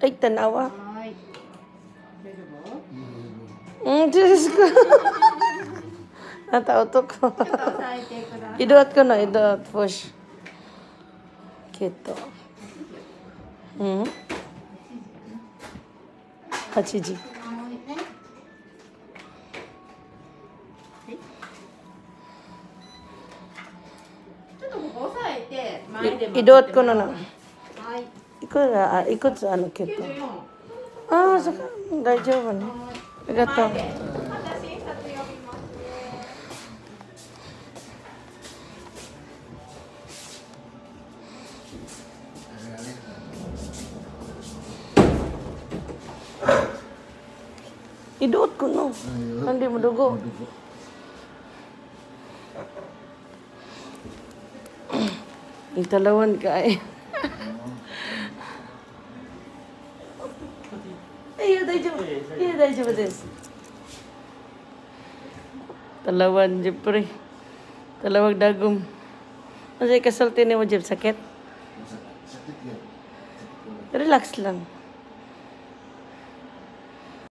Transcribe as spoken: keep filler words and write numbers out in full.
Ay, tanawa. はい。大丈夫？ Hmm, Diyos ko. Natauto ko. ちょっと押さえてください。 Iduot ko na, iduot. Push. Kito. Hmm? Hachiji. ちょっとここ押さえて前で Iduot ko na na. はい。 Ikot na, ah, ikot sa ano, きゅう kito. じゅうよん。 Ah, saka, daijoubu ne. 前で Arigato. 私二つ呼びます。 Iduot ko no. Hindi mo dugo. Italawan ka eh. Ayo, daijoubu. Iya, daijoubu desu. Talawan, Jepre. Talawag dagom. Masay kasalti ni mo, Jep, sakit? Sakit ya. Relax lang.